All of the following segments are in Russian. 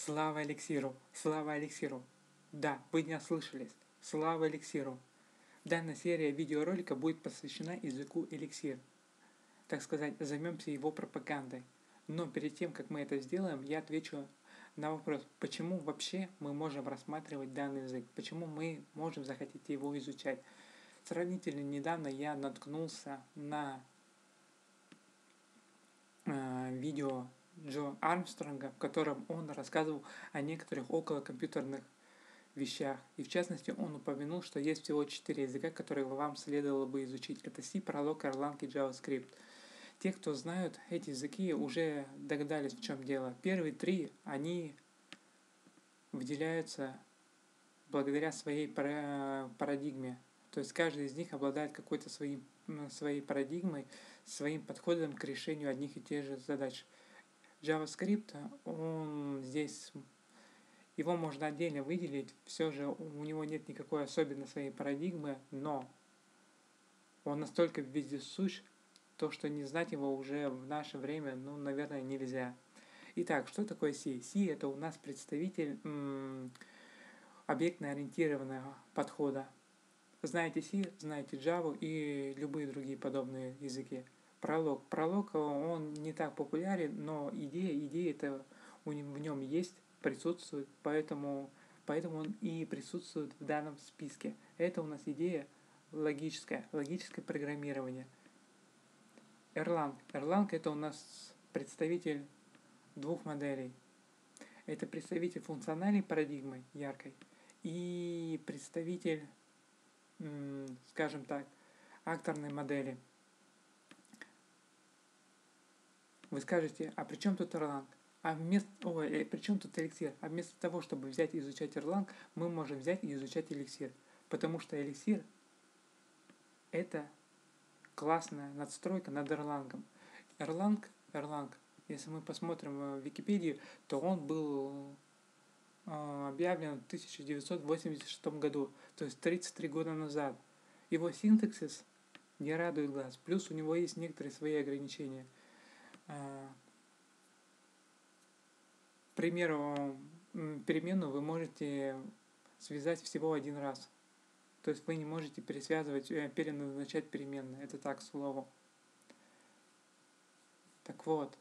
Слава эликсиру! Слава эликсиру! Да, вы не ослышались. Слава эликсиру! Данная серия видеоролика будет посвящена языку эликсир. Так сказать, займемся его пропагандой. Но перед тем, как мы это сделаем, я отвечу на вопрос, почему вообще мы можем рассматривать данный язык, почему мы можем захотеть его изучать. Сравнительно недавно я наткнулся на видео Джо Армстронга, в котором он рассказывал о некоторых околокомпьютерных вещах. И в частности он упомянул, что есть всего 4 языка, которые вам следовало бы изучить. Это C, Prolog, Erlang и JavaScript. Те, кто знают эти языки, уже догадались, в чем дело. Первые 3, они выделяются благодаря своей парадигме. То есть каждый из них обладает какой-то своей парадигмой, своим подходом к решению одних и тех же задач. JavaScript, его можно отдельно выделить, все же у него нет никакой особенной своей парадигмы, но он настолько вездесущ, то, что не знать его уже в наше время, наверное, нельзя. Итак, что такое C? C это у нас представитель объектно-ориентированного подхода. Знаете C, знаете Java и любые другие подобные языки. Prolog. Prolog, он не так популярен, но идея это в нем есть, присутствует, поэтому он и присутствует в данном списке. Это у нас идея логическое программирование. Erlang. Erlang это у нас представитель двух моделей. Это представитель функциональной парадигмы, яркой, и представитель, скажем так, акторной модели. Вы скажете, а при чем тут Erlang? При чем тут эликсир? А вместо того, чтобы взять и изучать Erlang, мы можем взять и изучать эликсир. Потому что эликсир это классная надстройка над Erlang. Erlang, если мы посмотрим в Википедию, то он был объявлен в 1986 году, то есть 33 года назад. Его синтаксис не радует глаз, плюс у него есть некоторые свои ограничения. К примеру, переменную вы можете связать всего один раз. То есть вы не можете переназначать переменные. Это так, к слову. Так вот.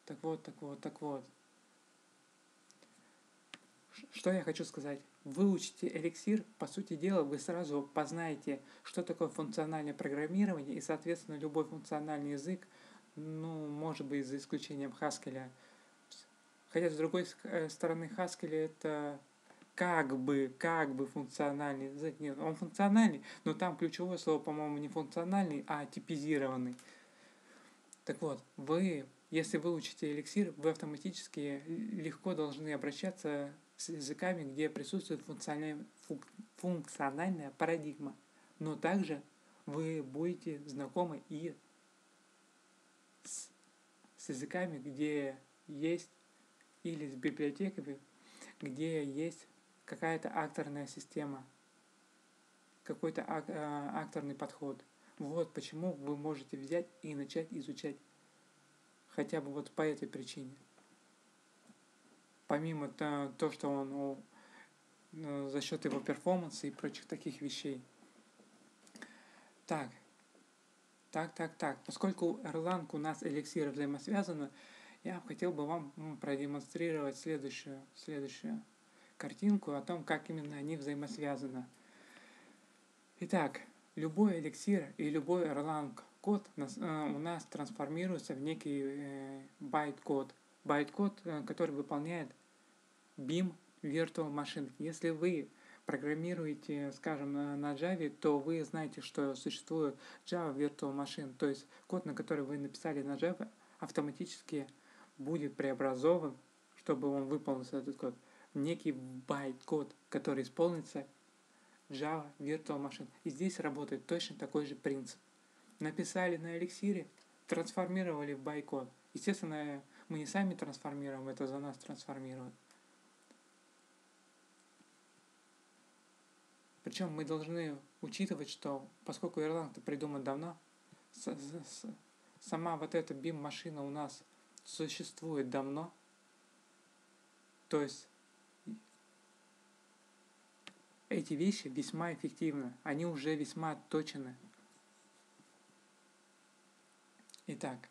Что я хочу сказать? Выучите эликсир, по сути дела, вы сразу познаете, что такое функциональное программирование, и, соответственно, любой функциональный язык, может быть, за исключением Haskell. Хотя, с другой стороны, Haskell это как бы функциональный язык. Нет, он функциональный, но там ключевое слово, по-моему, не функциональный, а типизированный. Так вот, если вы учите эликсир, вы автоматически легко должны обращаться с языками, где присутствует функциональная парадигма. Но также вы будете знакомы и с языками, где есть, или с библиотеками, где есть какая-то акторная система, какой-то акторный подход. Вот почему вы можете взять и начать изучать хотя бы вот по этой причине. Помимо того, что он за счет его перформанса и прочих таких вещей. Так. Поскольку Erlang у нас эликсир взаимосвязаны, я хотел бы вам продемонстрировать следующую картинку о том, как именно они взаимосвязаны. Итак, любой эликсир и любой Erlang код у нас трансформируется в некий байт-код. Байт-код, который выполняет BIM Virtual Machine. Если вы программируете, скажем, на Java, то вы знаете, что существует Java Virtual Machine, то есть код, на который вы написали на Java, автоматически будет преобразован, чтобы он выполнился, этот код, в некий байт-код, который исполнится Java Virtual Machine. И здесь работает точно такой же принцип. Написали на эликсире, трансформировали в байт-код. Естественно, мы не сами трансформируем, это за нас трансформируют. Причем мы должны учитывать, что поскольку Erlang придуман давно, сама вот эта BIM-машина у нас существует давно, то есть эти вещи весьма эффективны, они уже весьма точены. Итак,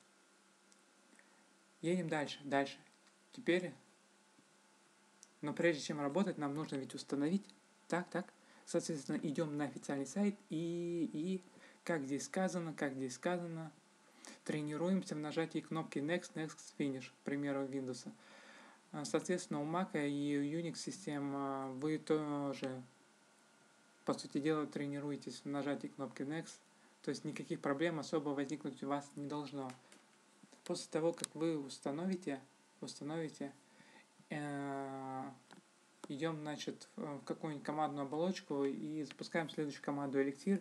едем дальше. Теперь, но прежде чем работать, нам нужно ведь установить. Так. Соответственно, идем на официальный сайт и как здесь сказано, тренируемся в нажатии кнопки Next, Finish, к примеру, Windows. Соответственно, у Mac и у Unix систем вы тоже, по сути дела, тренируетесь в нажатии кнопки Next. То есть никаких проблем особо возникнуть у вас не должно. После того, как вы установите, идем, значит, в какую-нибудь командную оболочку и запускаем следующую команду Elixir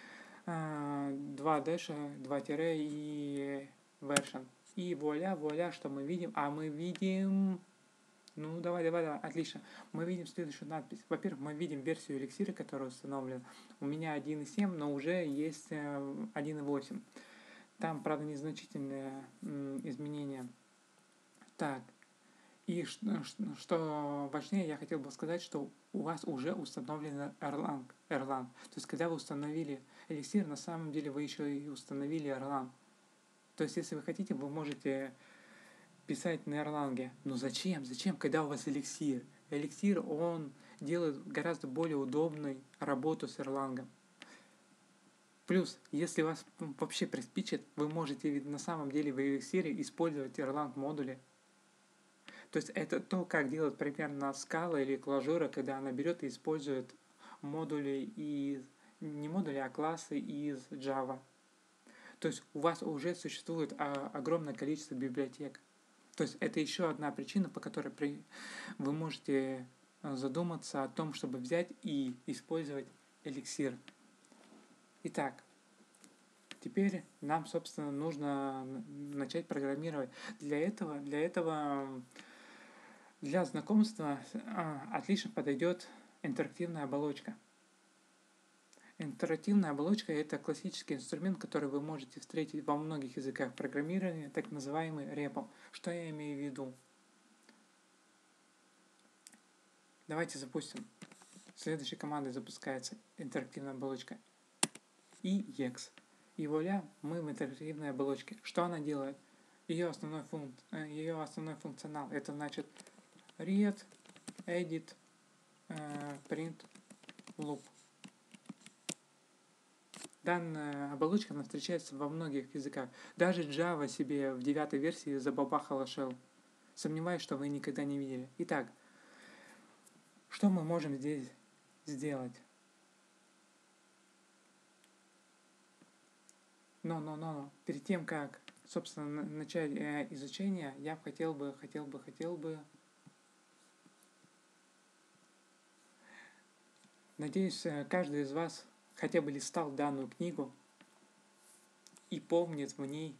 2 дэша, 2 тире и version. И вуаля, что мы видим? Мы видим... Ну, давай, отлично. Мы видим следующую надпись. Во-первых, мы видим версию Elixir, которая установлена. У меня 1.7, но уже есть 1.8. Там, правда, незначительные изменения. Так. И что важнее, я хотел бы сказать, что у вас уже установлен Erlang. То есть, когда вы установили Elixir, на самом деле вы еще и установили Erlang. То есть, если вы хотите, вы можете писать на Erlang. Но зачем, когда у вас Elixir? Elixir, он делает гораздо более удобной работу с Erlang. Плюс, если вас вообще приспичит, вы можете ведь на самом деле в Elixir использовать Erlang модули. То есть это то, как делает примерно Scala или Clojure, когда она берет и использует модули не модули, а классы из Java. То есть у вас уже существует огромное количество библиотек. То есть это еще одна причина, по которой вы можете задуматься о том, чтобы взять и использовать Elixir. Итак, теперь нам, собственно, нужно начать программировать. Для этого для знакомства отлично подойдет интерактивная оболочка. Интерактивная оболочка – это классический инструмент, который вы можете встретить во многих языках программирования, так называемый REPL. Что я имею в виду? Давайте запустим. Следующей командой запускается интерактивная оболочка EX. И вуаля, мы в интерактивной оболочке. Что она делает? Ее основной функционал – это значит read, edit, print, loop. Данная оболочка встречается во многих языках. Даже Java себе в 9 версии забабахала shell. Сомневаюсь, что вы никогда не видели. Итак, что мы можем здесь сделать? Но. Перед тем, как, собственно, начать изучение, я хотел бы надеюсь, каждый из вас хотя бы листал данную книгу и помнит в ней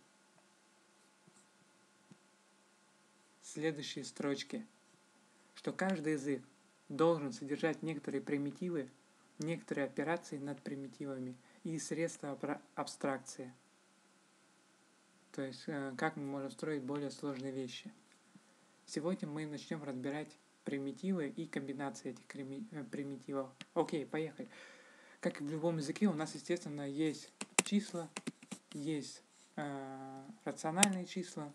следующие строчки, что каждый язык должен содержать некоторые примитивы, некоторые операции над примитивами и средства абстракции. То есть, как мы можем строить более сложные вещи. Сегодня мы начнем разбирать примитивы и комбинации этих примитивов. Окей, поехали. Как и в любом языке, у нас, естественно, есть числа, есть рациональные числа.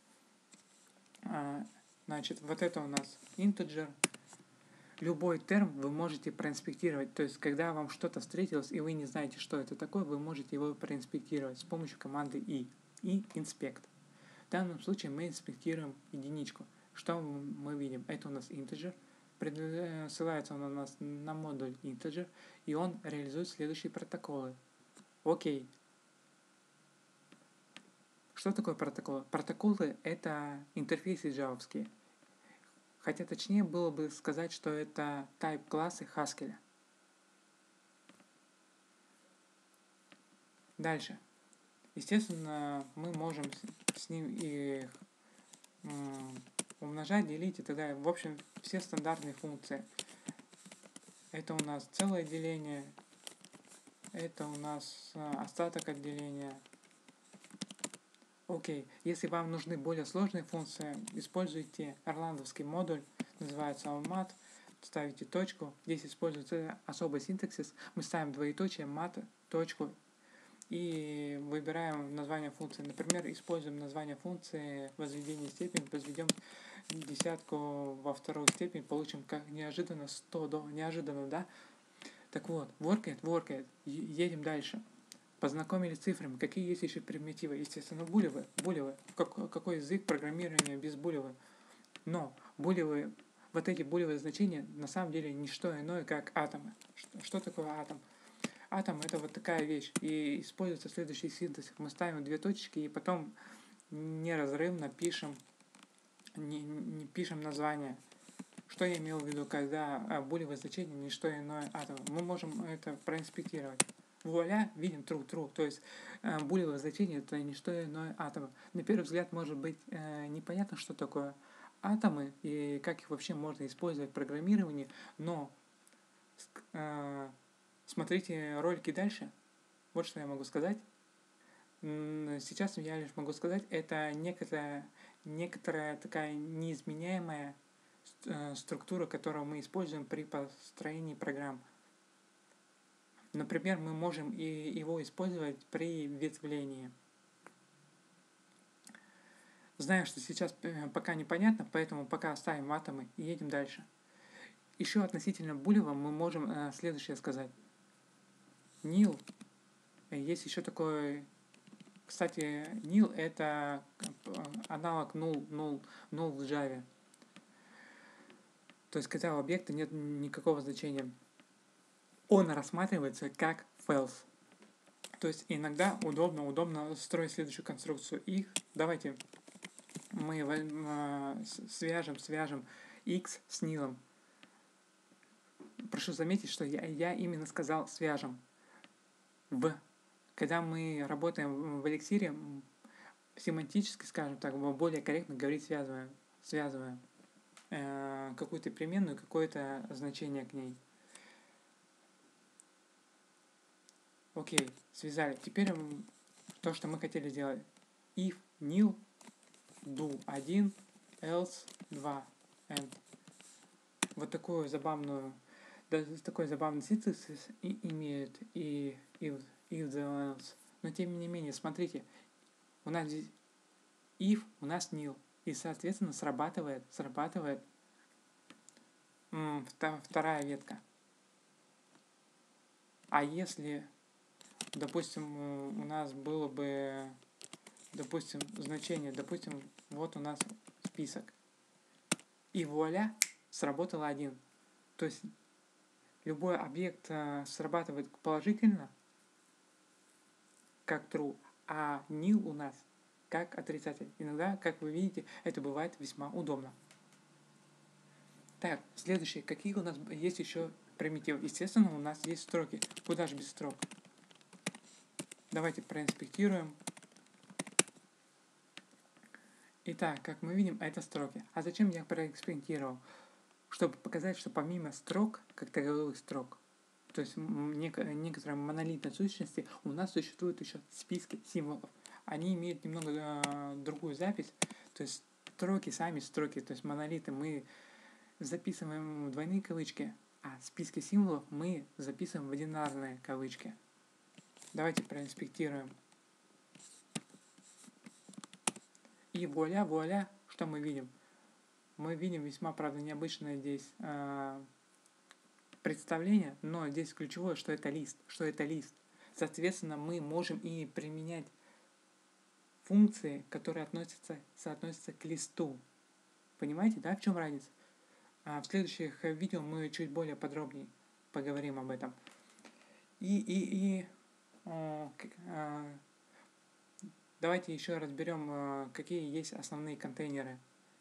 Значит, вот это у нас integer. Любой терм вы можете проинспектировать. То есть, когда вам что-то встретилось, и вы не знаете, что это такое, вы можете его проинспектировать с помощью команды и inspect. В данном случае мы инспектируем единичку. Что мы видим? Это у нас integer. Ссылается он у нас на модуль integer, и он реализует следующие протоколы. Окей. Что такое протоколы? Протоколы — это интерфейсы джавовские. Хотя точнее было бы сказать, что это type-классы Haskell. Дальше. Естественно, мы можем с ним их умножать, делить и так далее. В общем, все стандартные функции. Это у нас целое деление, это у нас остаток от деления. Окей, если вам нужны более сложные функции, используйте орландовский модуль, называется Almat. ставите точку. Здесь используется особый синтаксис. Мы ставим двоеточие, мат, точку и выбираем название функции. Например, используем название функции возведение степени, возведем десятку во вторую степень, получим как неожиданно 100 до. Неожиданно, да? Так вот, worked, едем дальше. Познакомились с цифрами. Какие есть еще примитивы? Естественно, булевы. Какой язык программирования без булевы? Но булевы, вот эти булевые значения на самом деле не что иное, как атомы. Что такое атом? Атом это вот такая вещь. И используется следующий синтез. Мы ставим две точки и потом неразрывно пишем название. Что я имел в виду, когда булевое значение не что иное атом? Мы можем это проинспектировать. Вуаля, видим true. То есть булевое значение это не что иное атом. На первый взгляд может быть непонятно, что такое атомы и как их вообще можно использовать в программировании, но смотрите ролики дальше. Вот что я могу сказать. Сейчас я лишь могу сказать, это некоторая такая неизменяемая структура, которую мы используем при построении программ. Например, мы можем его использовать при ветвлении. Знаю, что сейчас пока непонятно, поэтому пока оставим атомы и едем дальше. Еще относительно булева мы можем следующее сказать. Nil. Есть еще такой... Кстати, nil это аналог null в Java. То есть, когда у объекта нет никакого значения. Он рассматривается как false. То есть, иногда удобно строить следующую конструкцию. Давайте мы свяжем x с nil. Прошу заметить, что я именно сказал свяжем. Когда мы работаем в эликсире, семантически, скажем так, более корректно говорить связываем какую-то переменную, какое-то значение к ней. Окей, связали. Теперь то, что мы хотели сделать. If nil do 1, else 2, and. Вот такой забавный синтаксис имеет и if the else. Но тем не менее, смотрите, у нас здесь if, у нас nil. И, соответственно, срабатывает вторая ветка. А если, допустим, у нас было бы, значение, вот у нас список. И вуаля, сработало 1. То есть, любой объект срабатывает положительно, как true, а nil у нас как отрицатель. Иногда, как вы видите, это бывает весьма удобно. Так, следующее. Какие у нас есть еще примитивы? Естественно, у нас есть строки. Куда же без строк? Давайте проинспектируем. Итак, как мы видим, это строки. А зачем я проэкспериментировал? Чтобы показать, что помимо строк, как таковых строк, то есть некоторые монолитные сущности, у нас существуют еще списки символов. Они имеют немного другую запись, то есть сами строки, то есть монолиты мы записываем в двойные кавычки, а списки символов мы записываем в одинарные кавычки. Давайте проинспектируем. И вуаля, что мы видим? Мы видим весьма, правда, необычное здесь представление, но здесь ключевое, что это лист. Соответственно, мы можем и применять функции, которые соотносятся к листу. Понимаете, да, в чем разница? В следующих видео мы чуть более подробнее поговорим об этом. Давайте еще разберем, какие есть основные контейнеры.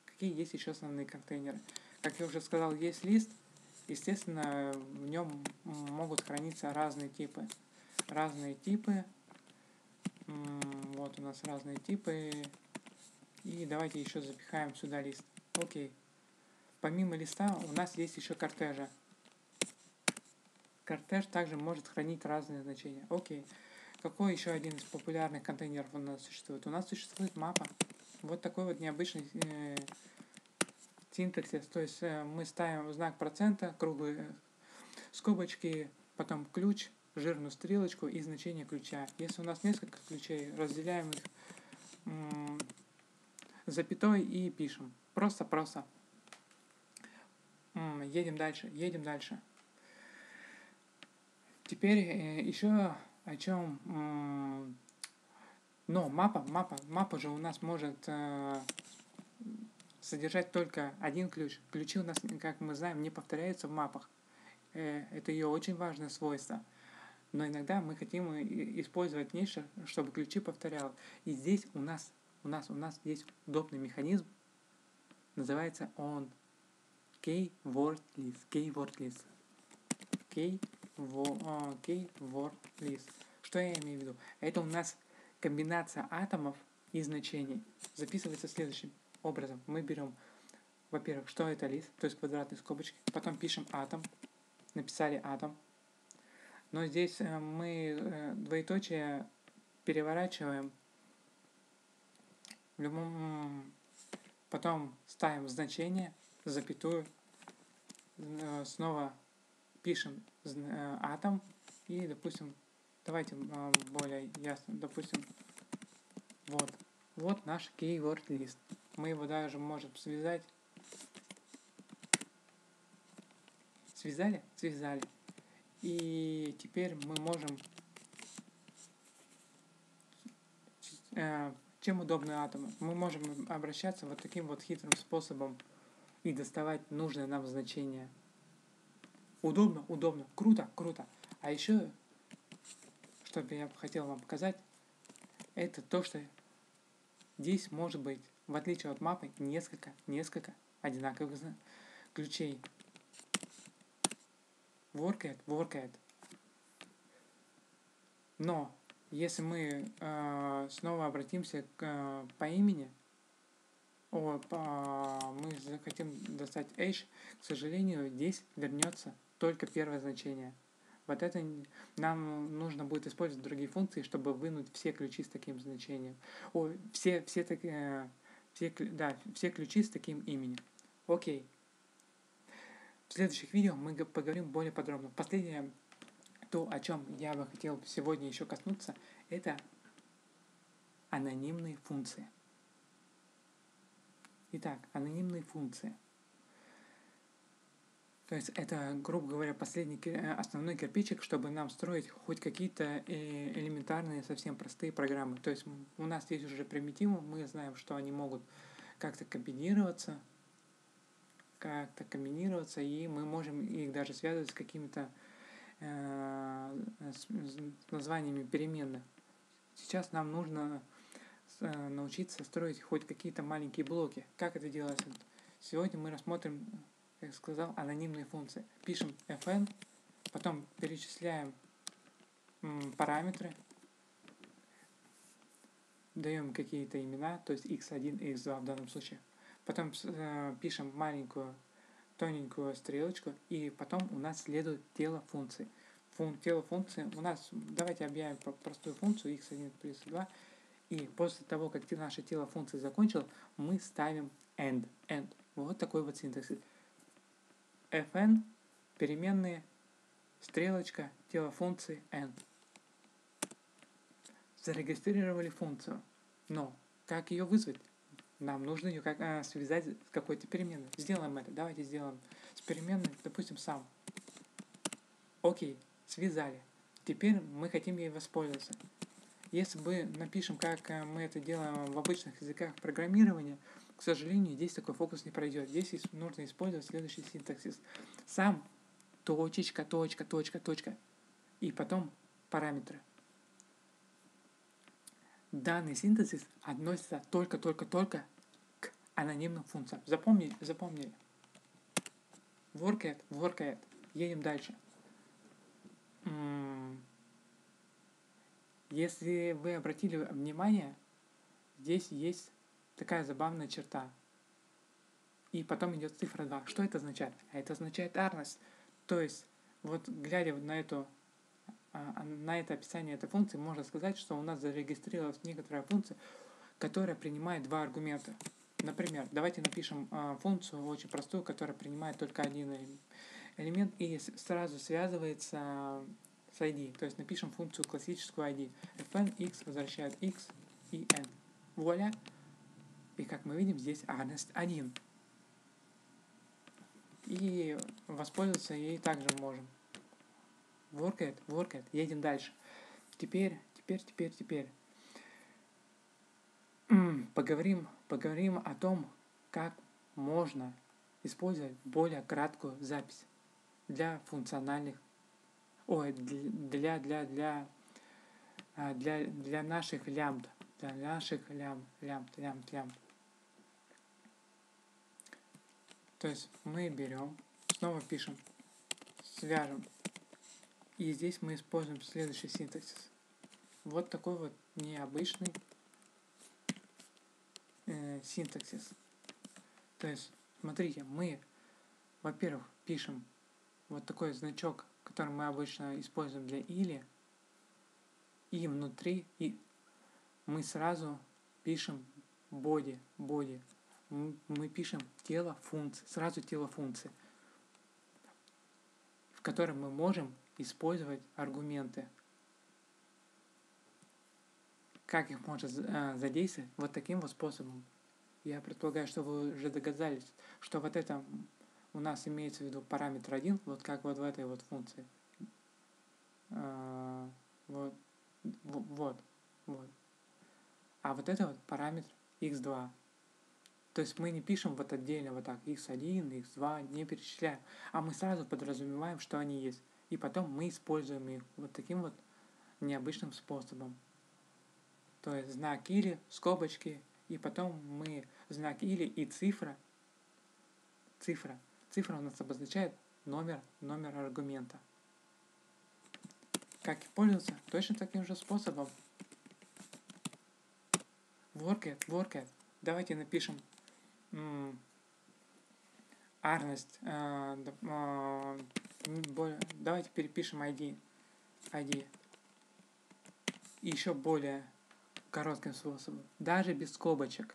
Как я уже сказал, есть лист. Естественно, в нем могут храниться разные типы. Вот у нас разные типы. И давайте еще запихаем сюда лист. Окей. Помимо листа у нас есть еще кортежи. Кортеж также может хранить разные значения. Окей. Какой еще один из популярных контейнеров у нас существует? У нас существует мапа. Вот такой вот необычный синтаксис, то есть мы ставим знак процента, круглые скобочки, потом ключ, жирную стрелочку и значение ключа. Если у нас несколько ключей, разделяем их запятой и пишем. Просто. Едем дальше. Теперь еще о чем. Но мапа же у нас может содержать только один ключ. Ключи у нас, как мы знаем, не повторяются в мапах. Это ее очень важное свойство. Но иногда мы хотим использовать нечто, чтобы ключи повторял. И здесь у нас есть удобный механизм, называется он keyword list. Keyword list. Что я имею в виду? Это у нас комбинация атомов и значений. Записывается следующим образом. Мы берем, во-первых, что это лист, то есть квадратные скобочки. Потом пишем атом. Написали атом. Но здесь мы двоеточие переворачиваем. Потом ставим значение, запятую. Снова пишем атом. И, допустим, давайте более ясно. Допустим, вот наш keyword list. Мы его даже можем связать. Связали? Связали. И теперь мы можем... Чем удобны атомы? Мы можем обращаться вот таким вот хитрым способом и доставать нужное нам значение. Удобно. Круто. А еще, что я хотел вам показать, это то, что здесь может быть, в отличие от мапы, несколько одинаковых ключей. Workает. Но если мы снова обратимся по имени, мы захотим достать H, к сожалению, здесь вернется только первое значение. Вот это нам нужно будет использовать другие функции, чтобы вынуть все ключи с таким значением. Все ключи с таким именем. Окей. В следующих видео мы поговорим более подробно. Последнее, то, о чем я бы хотел сегодня еще коснуться, это анонимные функции. Итак, анонимные функции. То есть это, грубо говоря, основной кирпичик, чтобы нам строить хоть какие-то элементарные, совсем простые программы. То есть у нас есть уже примитивы, мы знаем, что они могут как-то комбинироваться, и мы можем их даже связывать с какими-то с названиями переменных. Сейчас нам нужно научиться строить хоть какие-то маленькие блоки. Как это делается? Сегодня мы рассмотрим, как я сказал, анонимные функции. Пишем fn, потом перечисляем параметры, даем какие-то имена, то есть x1 и x2 в данном случае. Потом пишем маленькую тоненькую стрелочку, и потом у нас следует тело функции. Тело функции у нас, давайте объявим простую функцию x1 плюс 2, и после того, как наше тело функции закончило, мы ставим end. Вот такой вот синтаксис. fn, переменные, стрелочка, тело функции end. Зарегистрировали функцию, но как ее вызвать? Нам нужно ее связать с какой-то переменной. Сделаем это. Давайте сделаем с переменной, допустим, сам. Окей, связали. Теперь мы хотим ей воспользоваться. Если мы напишем, как мы это делаем в обычных языках программирования, к сожалению, здесь такой фокус не пройдет. Здесь нужно использовать следующий синтаксис. Сам, точка, и потом параметры. Данный синтаксис относится только к анонимным функциям. Запомнили? Workает. Едем дальше. Если вы обратили внимание, здесь есть такая забавная черта. И потом идет цифра 2. Что это означает? Это означает арность. То есть, вот глядя на это описание этой функции, можно сказать, что у нас зарегистрировалась некоторая функция, которая принимает два аргумента. Например, давайте напишем функцию очень простую, которая принимает только один элемент и сразу связывается с ID. То есть напишем функцию классическую ID. fn x возвращает x и n. Вуаля! И как мы видим, здесь агность 1. И воспользоваться ей также можем. Worked. Едем дальше. Теперь. Поговорим о том, как можно использовать более краткую запись для функциональных, для наших лямбд, лямбд. То есть мы берем, снова пишем, свяжем, и здесь мы используем следующий синтаксис. Вот такой вот необычный синтаксис. То есть, смотрите, мы, во-первых, пишем вот такой значок, который мы обычно используем для или, и внутри мы сразу пишем body. Мы пишем тело функции, сразу тело функции, в котором мы можем использовать аргументы. Как их можно задействовать? Вот таким вот способом. Я предполагаю, что вы уже догадались, что вот это у нас имеется в виду параметр 1, вот как вот в этой вот функции. Вот. А вот это вот параметр x2. То есть мы не пишем вот отдельно вот так x1, x2, не перечисляем, а мы сразу подразумеваем, что они есть. И потом мы используем их вот таким вот необычным способом. То есть знак или, скобочки, и потом мы знак или и цифра. Цифра у нас обозначает номер аргумента. Как их пользоваться? Точно таким же способом. Worked. Давайте напишем арность. Давайте перепишем ID. И еще более коротким способом. Даже без скобочек.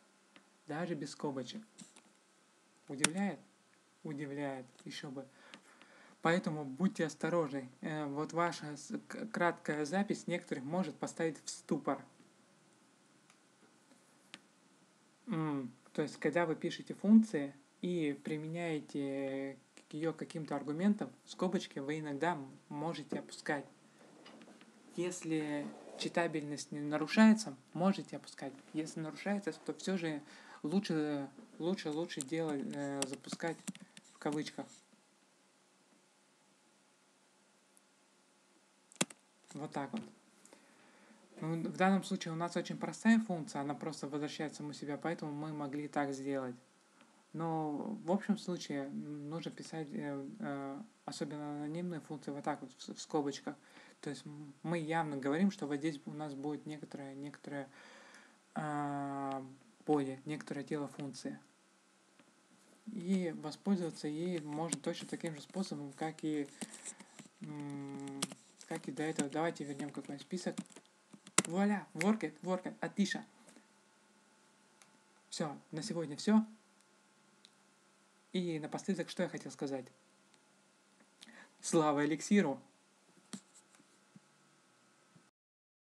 Удивляет? Удивляет. Еще бы. Поэтому будьте осторожны. Вот ваша краткая запись некоторых может поставить в ступор. То есть, когда вы пишете функции и применяете ее каким-то аргументом, скобочки вы иногда можете опускать. Если читабельность не нарушается, можете опускать. Если нарушается, то все же лучше делать, запускать в кавычках. Вот так вот. В данном случае у нас очень простая функция, она просто возвращает саму себя, поэтому мы могли так сделать. Но в общем случае нужно писать, особенно анонимные функции, вот так вот в скобочках. То есть мы явно говорим, что вот здесь у нас будет некоторое поле, некоторое тело функции. И воспользоваться ей можно точно таким же способом, как и до этого. Давайте вернем какой-нибудь список. Вуаля, worked, отлично. Все, на сегодня все. И напоследок, что я хотел сказать. Слава эликсиру!